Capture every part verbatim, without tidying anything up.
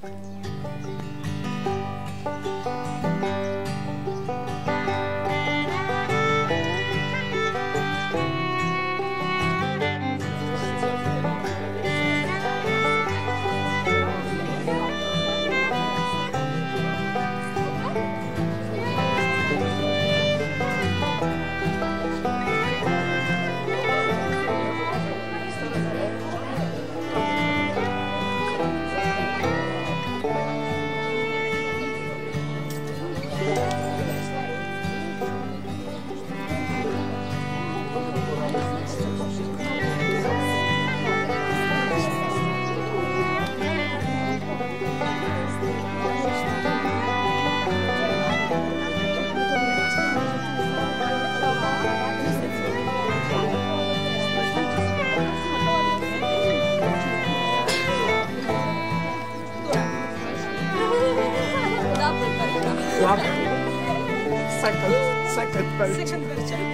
Second, second birthday. Second birthday.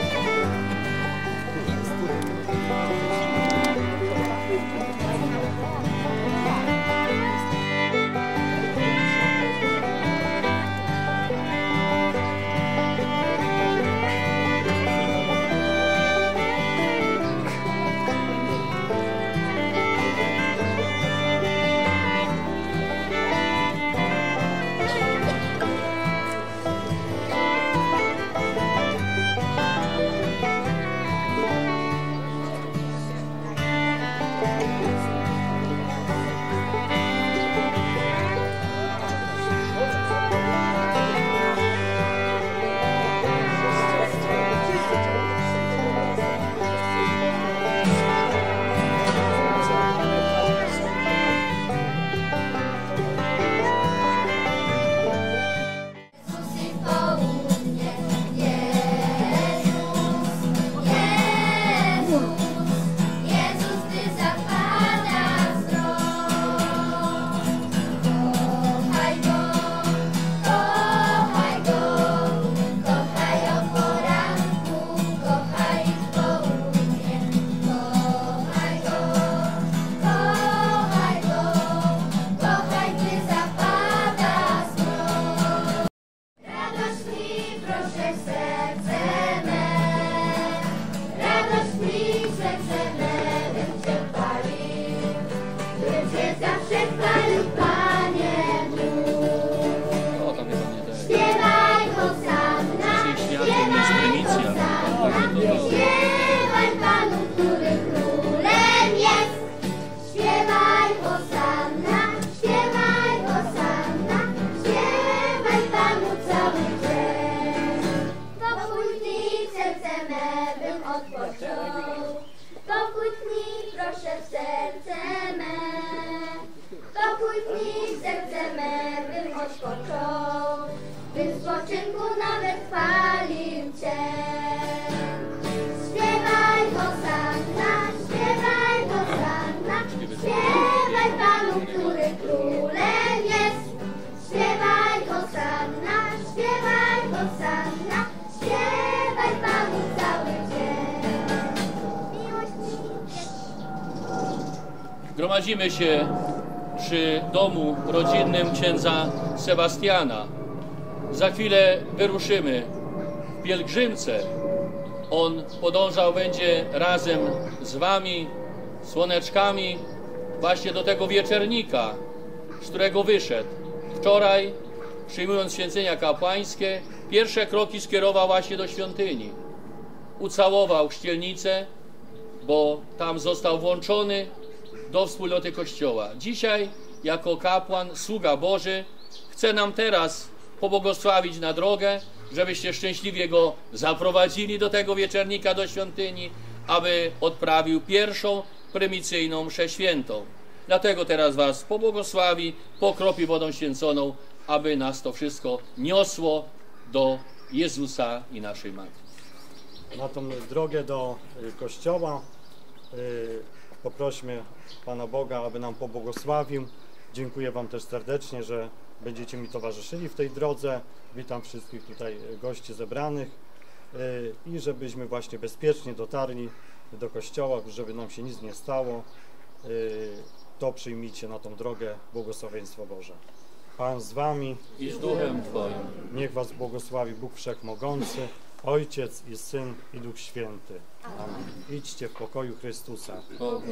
Gromadzimy się przy domu rodzinnym księdza Sebastiana. Za chwilę wyruszymy w pielgrzymce. On podążał będzie razem z wami, słoneczkami, właśnie do tego wieczernika, z którego wyszedł. Wczoraj, przyjmując święcenia kapłańskie, pierwsze kroki skierował właśnie do świątyni. Ucałował chrzcielnicę, bo tam został włączony do wspólnoty Kościoła. Dzisiaj, jako kapłan, sługa Boży, chce nam teraz pobłogosławić na drogę, żebyście szczęśliwie go zaprowadzili do tego wieczernika, do świątyni, aby odprawił pierwszą prymicyjną mszę świętą. Dlatego teraz was pobłogosławi, pokropi wodą święconą, aby nas to wszystko niosło do Jezusa i naszej Matki. Na tą drogę do Kościoła yy, poprośmy Pana Boga, aby nam pobłogosławił. Dziękuję wam też serdecznie, że będziecie mi towarzyszyli w tej drodze. Witam wszystkich tutaj gości zebranych yy, i żebyśmy właśnie bezpiecznie dotarli do Kościoła, żeby nam się nic nie stało. Yy, to przyjmijcie na tą drogę błogosławieństwo Boże. Pan z wami I z duchem Twoim. niech was błogosławi Bóg Wszechmogący, Ojciec i Syn i Duch Święty. Amen. Idźcie w pokoju Chrystusa. O,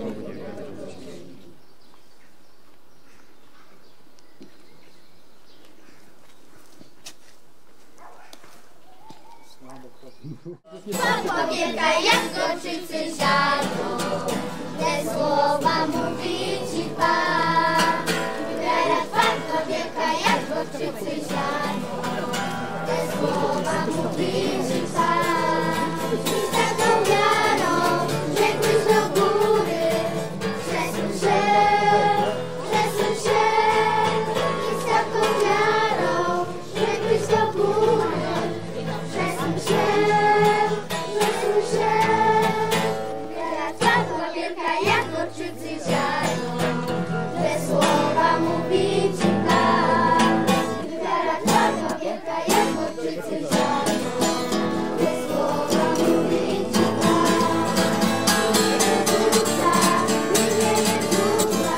Słabo wielka jak gorczycy ziarno, te słowa mówi ci Pan. Wiara twarda wielka jak gorczycy ziarno, te słowa mówi ci Pan. I z taką wiarą rzekłeś do góry, przesuń się, przesuń się. I z taką wiarą rzekłeś do góry, przesuń się. Wiara twarda wielka jak gorczycy ziarno, te słowa mówi ci Pan. Wiara twarda wielka jak gorczycy ziarno, te słowa mówi ci Pan. Jezusa, imię Jezusa,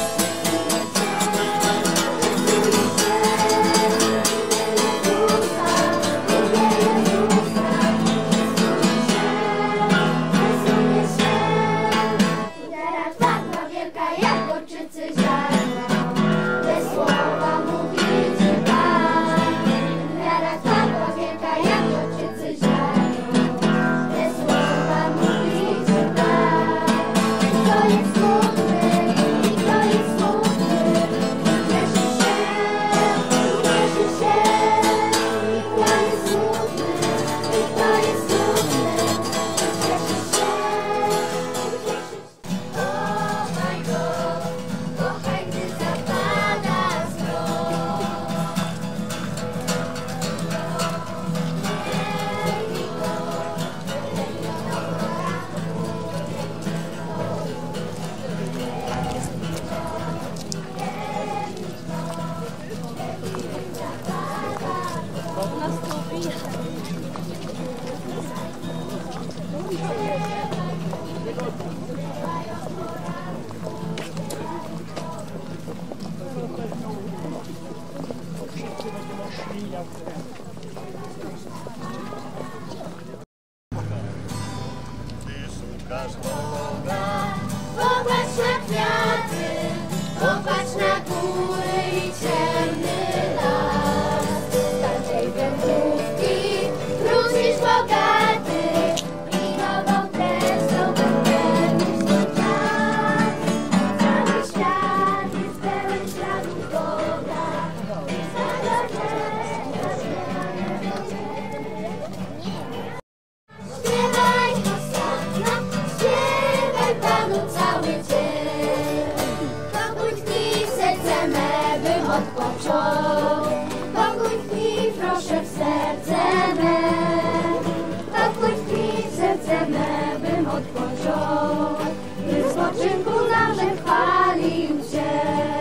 wiara twarda wielka jak gorczycy ziarno, te słowa mówi ci Pan. Wiara twarda wielka jak gorczycy ziarno, te słowa mówi ci Pan. Kto jest smutny, i kto jest smutny, cieszy się, cieszy się. I kto jest smutny, i kto jest smutny, cieszy się, cieszy się. Kochaj go, kochaj, gdy zapada zmrok. Miej go, popatrz na kwiaty, popatrz na góry i ciemny las. Z tej wędrówki wrócisz bogaty i nową trezą wypełnisz swój czas. Cały świat jest pełen śladów Boga. Śpiewaj hosanna, śpiewaj Panu cały dzień. Pokój tkwi w serce me, bym odpoczął. Pokój tkwi, proszę, w serce me. Pokój tkwi w serce me, bym odpoczął. By w spoczynku naszym chwalił Cię.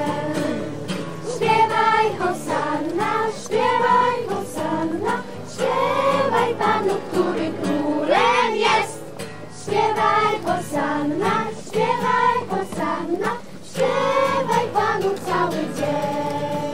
Śpiewaj hosanna, śpiewaj hosanna, śpiewaj Panu, który królem jest. Śpiewaj hosanna, śpiewaj hosanna, śpiewaj Panu cały dzień.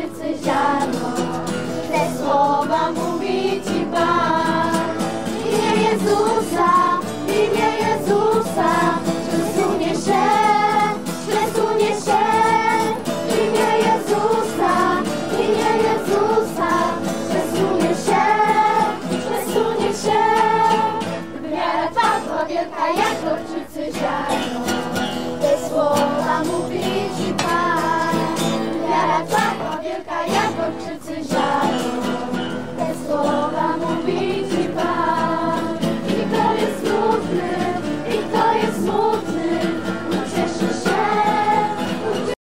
gorczycy ziarno. Te słowa mówi Ci Pan. W imię Jezusa, w imię Jezusa, przesunie się, przesunie się. W imię Jezusa, w imię Jezusa, przesunie się, przesunie się. Wiara Twa była wielka jak gorczycy ziarno. Te słowa mówi Ci Pan. Wiara Twa była wielka jak gorczycy ziarno. Te słowa mówi Ci Pan. I kto jest smutny, i kto jest smutny, ucieszy się, ucieszy.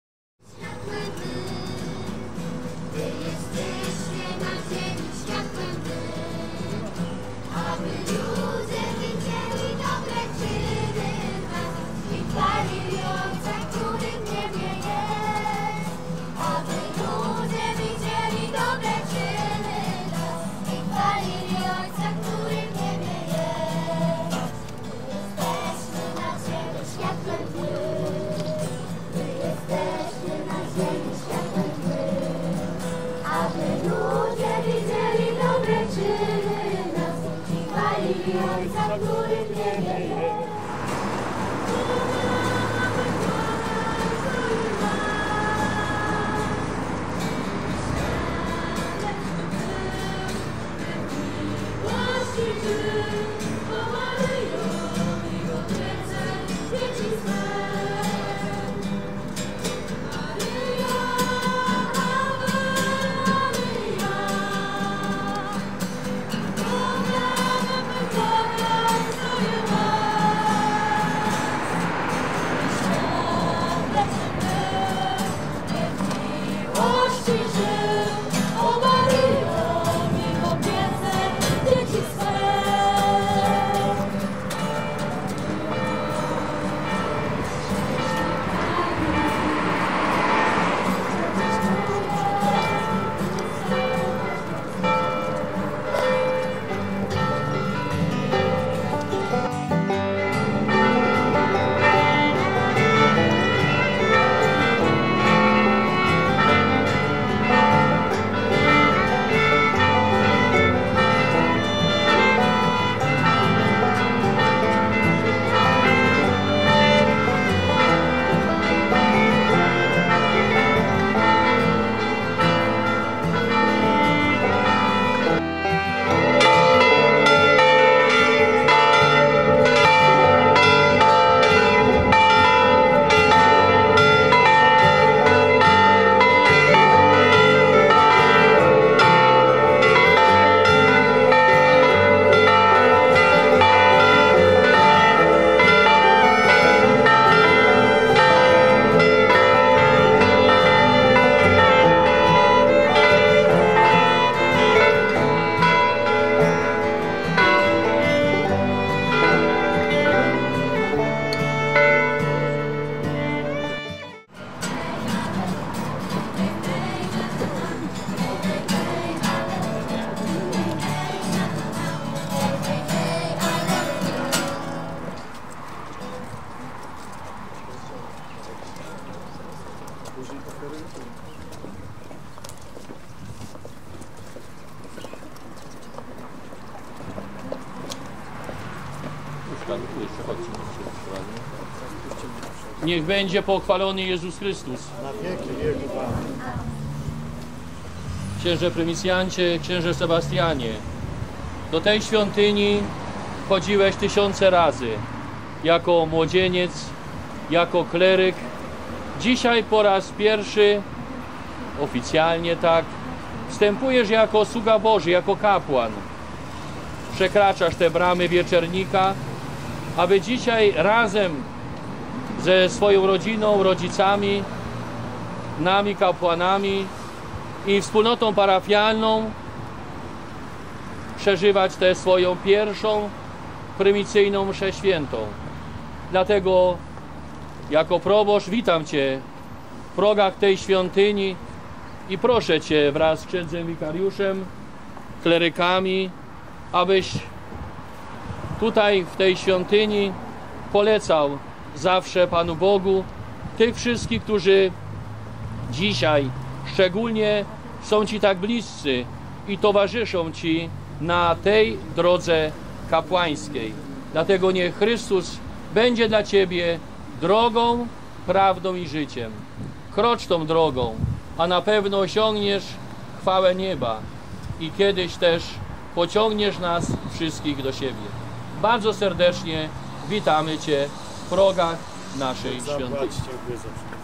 Ty jesteś na ziemi światłem Ty, aby ludzie widzieli dobre czyny nas i chwalili Ojca, który w niebie jest. Aby ludzie widzieli dobre czyny nas i chwalili Ojca, który w niebie jest. My jesteśmy na ziemi światłem Ty. My jesteśmy na ziemi światłem Ty. Aby ludzie widzieli dobre czyny nas i chwalili Ojca, który w niebie jest. Niech będzie pochwalony Jezus Chrystus. Na wieki wieku Pan. Księże Prymisjancie, księże Sebastianie, do tej świątyni chodziłeś tysiące razy. Jako młodzieniec, jako kleryk. Dzisiaj po raz pierwszy, oficjalnie tak, wstępujesz jako sługa Boży, jako kapłan. Przekraczasz te bramy wieczernika, aby dzisiaj razem ze swoją rodziną, rodzicami, nami kapłanami i wspólnotą parafialną przeżywać tę swoją pierwszą prymicyjną mszę świętą. Dlatego jako proboszcz witam Cię w progach tej świątyni i proszę Cię wraz z księdzem wikariuszem, klerykami, abyś tutaj w tej świątyni polecał zawsze Panu Bogu tych wszystkich, którzy dzisiaj szczególnie są Ci tak bliscy i towarzyszą Ci na tej drodze kapłańskiej. Dlatego niech Chrystus będzie dla Ciebie drogą, prawdą i życiem. Krocz tą drogą, a na pewno osiągniesz chwałę nieba i kiedyś też pociągniesz nas wszystkich do siebie. Bardzo serdecznie witamy Cię w progach naszej Zapłać, świątyni. dziękuję za przybycie.